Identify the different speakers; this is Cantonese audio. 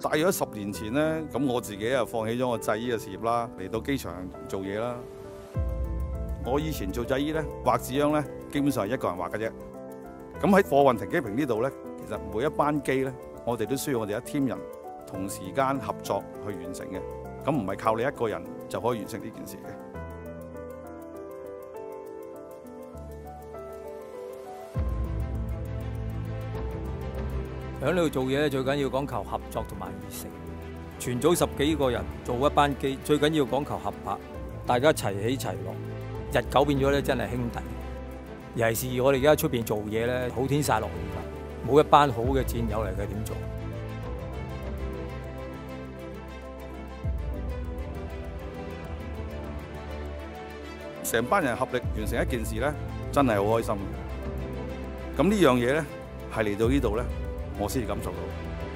Speaker 1: 大約10年前咧，咁我自己又放棄咗我製衣嘅事業啦，嚟到機場做嘢啦。我以前做製衣咧，畫紙樣咧，基本上係一個人畫嘅啫。咁喺貨運停機坪呢度咧，其實每一班機咧，我哋都需要我哋一 team 人同時間合作去完成嘅。咁唔係靠你一個人就可以完成呢件事嘅。
Speaker 2: 喺呢度做嘢咧，最緊要講求合作同埋熱誠。全組10幾個人做一班機，最緊要講求合拍，大家齊起齊落。日久變咗咧，真係兄弟。尤其是我哋而家喺出邊做嘢咧，好天曬落雨㗎，冇一班好嘅戰友嚟嘅點做？
Speaker 1: 成班人合力完成一件事咧，真係好開心。咁呢樣嘢咧，係嚟到呢度咧，我先至感受到。